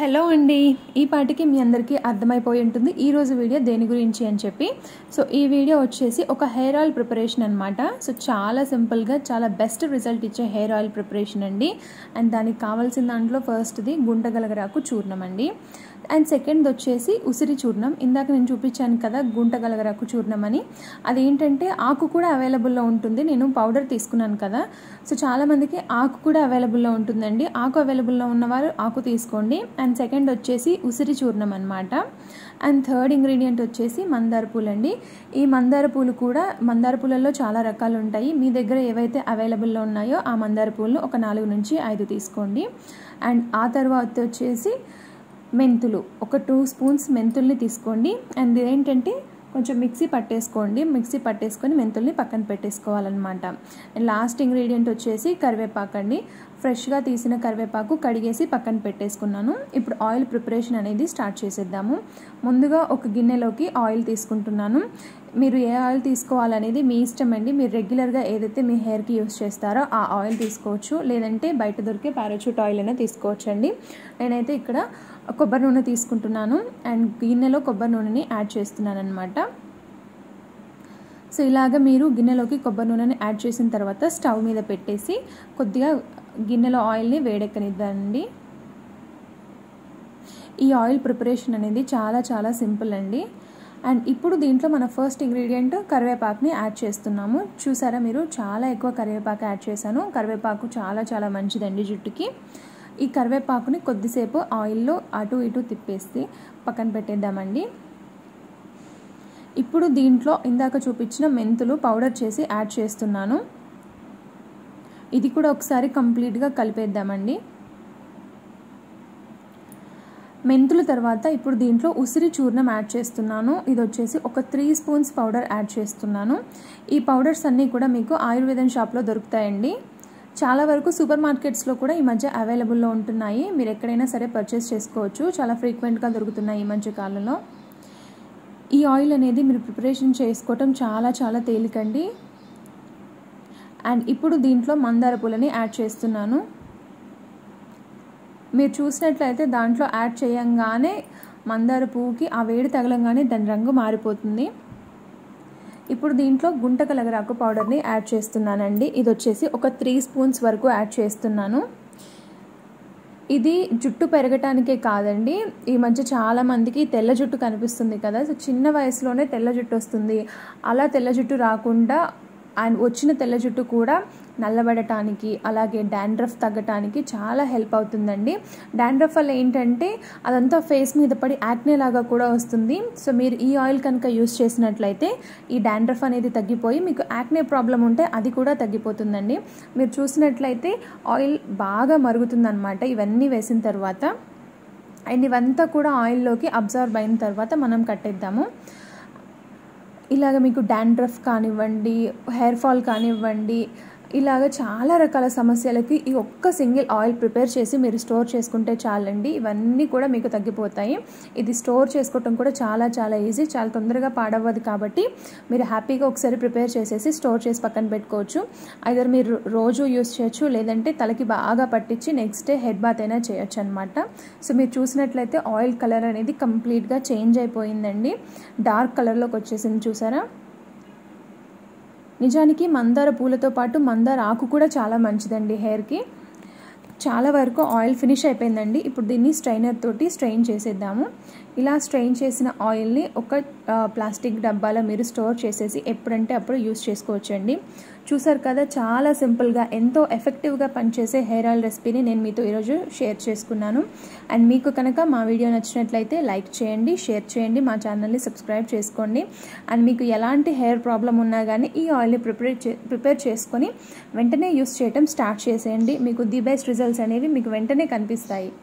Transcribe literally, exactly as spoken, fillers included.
Hello అండి, ఈ పాటికి మీ అందరికీ అర్థమైపోయి ఉంటుంది ఈ రోజు వీడియో దేని గురించి అని చెప్పి. సో ఈ వీడియో వచ్చేసి ఒక హెయిర్ ఆయిల్ ప్రిపరేషన్ అనమాట. సో చాలా సింపుల్గా చాలా బెస్ట్ రిజల్ట్ ఇచ్చే హెయిర్ ఆయిల్ ప్రిపరేషన్ అండి. అండ్ దానికి కావాల్సిన దాంట్లో ఫస్ట్ది గుంటగలగరాకు చూర్ణం అండి. అండ్ సెకండ్ వచ్చేసి ఉసిరి చూర్ణం. ఇందాక నేను చూపించాను కదా గుంటగలగరాకు చూర్ణం అని, అదేంటంటే ఆకు కూడా అవైలబుల్లో ఉంటుంది. నేను పౌడర్ తీసుకున్నాను కదా, సో చాలామందికి ఆకు కూడా అవైలబుల్లో ఉంటుందండి. ఆకు అవైలబుల్లో ఉన్నవారు ఆకు తీసుకోండి. అండ్ సెకండ్ వచ్చేసి ఉసిరి చూర్ణం అనమాట. అండ్ థర్డ్ ఇంగ్రీడియంట్ వచ్చేసి మందార పూలు అండి. ఈ మందార పూలు కూడా మందార పూలలో చాలా రకాలు ఉంటాయి. మీ దగ్గర ఏవైతే అవైలబుల్లో ఉన్నాయో ఆ మందార పూలను ఒక నాలుగు నుంచి ఐదు తీసుకోండి. అండ్ ఆ తర్వాత వచ్చేసి మెంతులు, ఒక టూ స్పూన్స్ మెంతుల్ని తీసుకోండి. అండ్ ఏంటంటే కొంచెం మిక్సీ పట్టేసుకోండి. మిక్సీ పట్టేసుకొని మెంతుల్ని పక్కన పెట్టేసుకోవాలన్నమాట. అండ్ లాస్ట్ ఇంగ్రీడియంట్ వచ్చేసి కరివేపాకు అండి. ఫ్రెష్గా తీసిన కరివేపాకు కడిగేసి పక్కన పెట్టేసుకున్నాను. ఇప్పుడు ఆయిల్ ప్రిపరేషన్ అనేది స్టార్ట్ చేసేద్దాము. ముందుగా ఒక గిన్నెలోకి ఆయిల్ తీసుకుంటున్నాను. మీరు ఏ ఆయిల్ తీసుకోవాలనేది మీ ఇష్టం అండి. మీరు రెగ్యులర్గా ఏదైతే మీ హెయిర్కి యూస్ చేస్తారో ఆ ఆయిల్ తీసుకోవచ్చు, లేదంటే బయట దొరికే పారాచూట్ ఆయిల్ అయినా తీసుకోవచ్చు అండి. నేనైతే ఇక్కడ కొబ్బరి నూనె తీసుకుంటున్నాను. అండ్ గిన్నెలో కొబ్బరి నూనెని యాడ్ చేస్తున్నాను అనమాట. సో ఇలాగ మీరు గిన్నెలోకి కొబ్బరి నూనెని యాడ్ చేసిన తర్వాత స్టవ్ మీద పెట్టేసి కొద్దిగా గిన్నెలో ఆయిల్ని వేడెక్కనిద్దండి. ఈ ఆయిల్ ప్రిపరేషన్ అనేది చాలా చాలా సింపుల్ అండి. అండ్ ఇప్పుడు దీంట్లో మన ఫస్ట్ ఇంగ్రీడియంట్ కరివేపాకుని యాడ్ చేస్తున్నాము. చూసారా మీరు, చాలా ఎక్కువ కరివేపాకు యాడ్ చేశాను. కరివేపాకు చాలా చాలా మంచిదండి జుట్టుకి. ఈ కరివేపాకుని కొద్దిసేపు ఆయిల్లో అటు ఇటు తిప్పేసి పక్కన పెట్టేద్దామండి. ఇప్పుడు దీంట్లో ఇందాక చూపించిన మెంతులు పౌడర్ చేసి యాడ్ చేస్తున్నాను. ఇది కూడా ఒకసారి కంప్లీట్గా కలిపేద్దామండి. మెంతుల తర్వాత ఇప్పుడు దీంట్లో ఉసిరి చూర్ణం యాడ్ చేస్తున్నాను. ఇది వచ్చేసి ఒక త్రీ స్పూన్స్ పౌడర్ యాడ్ చేస్తున్నాను. ఈ పౌడర్స్ అన్నీ కూడా మీకు ఆయుర్వేదం షాప్లో దొరుకుతాయండి. చాలా వరకు సూపర్ మార్కెట్స్లో కూడా ఈ మధ్య అవైలబుల్లో ఉంటున్నాయి. మీరు ఎక్కడైనా సరే పర్చేస్ చేసుకోవచ్చు. చాలా ఫ్రీక్వెంట్గా దొరుకుతున్నాయి ఈ మధ్య కాలంలో. ఈ ఆయిల్ అనేది మీరు ప్రిపరేషన్ చేసుకోవటం చాలా చాలా తేలికండి. అండ్ ఇప్పుడు దీంట్లో మందార పూలని యాడ్ చేస్తున్నాను. మీరు చూసినట్లయితే దాంట్లో యాడ్ చేయంగానే మందార పువ్వుకి ఆ వేడి తగలంగానే దాని రంగు మారిపోతుంది. ఇప్పుడు దీంట్లో గుంటగలగరాకు పౌడర్ని యాడ్ చేస్తున్నానండి. ఇది వచ్చేసి ఒక త్రీ స్పూన్స్ వరకు యాడ్ చేస్తున్నాను. ఇది జుట్టు పెరగటానికే కాదండి, ఈ మధ్య చాలా మందికి తెల్ల జుట్టు కనిపిస్తుంది కదా, సో చిన్న వయసులోనే తెల్ల జుట్టు వస్తుంది. అలా తెల్ల జుట్టు రాకుండా అండ్ వచ్చిన తెల్ల జుట్టు కూడా నల్లబడటానికి, అలాగే డాండ్రఫ్ తగ్గటానికి చాలా హెల్ప్ అవుతుందండి. డాండ్రఫ్ వల్ల ఏంటంటే అదంతా ఫేస్ మీద పడి యాక్నే లాగా కూడా వస్తుంది. సో మీరు ఈ ఆయిల్ కనుక యూస్ చేసినట్లయితే ఈ డాండ్రఫ్ అనేది తగ్గిపోయి మీకు యాక్నే ప్రాబ్లం ఉంటే అది కూడా తగ్గిపోతుందండి. మీరు చూసినట్లయితే ఆయిల్ బాగా మరుగుతుందన్నమాట ఇవన్నీ వేసిన తర్వాత. అండ్ ఇవంతా కూడా ఆయిల్లోకి అబ్జర్వ్ అయిన తర్వాత మనం కట్టేద్దాము. ఇలాగ మీకు డాండ్రఫ్ కానివ్వండి, హెయిర్ ఫాల్ కానివ్వండి, ఇలాగ చాలా రకాల సమస్యలకి ఈ ఒక్క సింగిల్ ఆయిల్ ప్రిపేర్ చేసి మీరు స్టోర్ చేసుకుంటే చాలండి. ఇవన్నీ కూడా మీకు తగ్గిపోతాయి. ఇది స్టోర్ చేసుకోవటం కూడా చాలా చాలా ఈజీ, చాలా తొందరగా పాడవ్వదు. కాబట్టి మీరు హ్యాపీగా ఒకసారి ప్రిపేర్ చేసేసి స్టోర్ చేసి పక్కన పెట్టుకోవచ్చు. ఐదర్ మీరు రోజు యూస్ చేయొచ్చు, లేదంటే తలకి బాగా పట్టించి నెక్స్ట్ డే హెడ్ బాత్ అయినా చేయొచ్చు అనమాట. సో మీరు చూసినట్లయితే ఆయిల్ కలర్ అనేది కంప్లీట్గా చేంజ్ అయిపోయిందండి. డార్క్ కలర్లోకి వచ్చేసింది చూసారా. నిజానికి మందార పూలతో పాటు మందార ఆకు కూడా చాలా మంచిదండి హెయిర్కి. చాలా వరకు ఆయిల్ ఫినిష్ అయిపోయిందండి. ఇప్పుడు దీన్ని స్ట్రైనర్ తోటి స్ట్రెయిన్ చేసేద్దాము. ఇలా స్ట్రెయిన్ చేసిన ఆయిల్ని ఒక ప్లాస్టిక్ డబ్బాలో మీరు స్టోర్ చేసేసి ఎప్పుడంటే అప్పుడు యూస్ చేసుకోవచ్చండి. చూసారు కదా, చాలా సింపుల్గా ఎంతో ఎఫెక్టివ్గా పనిచేసే హెయిర్ ఆయిల్ రెసిపీని నేను మీతో ఈరోజు షేర్ చేసుకున్నాను. అండ్ మీకు కనుక మా వీడియో నచ్చినట్లయితే లైక్ చేయండి, షేర్ చేయండి, మా ఛానల్ని సబ్స్క్రైబ్ చేసుకోండి. అండ్ మీకు ఎలాంటి హెయిర్ ప్రాబ్లం ఉన్నా కానీ ఈ ఆయిల్ని ప్రిపేర్ చే ప్రిపేర్ చేసుకొని వెంటనే యూస్ చేయటం స్టార్ట్ చేసేయండి. మీకు ది బెస్ట్ రిజల్ట్స్ అనేవి మీకు వెంటనే కనిపిస్తాయి.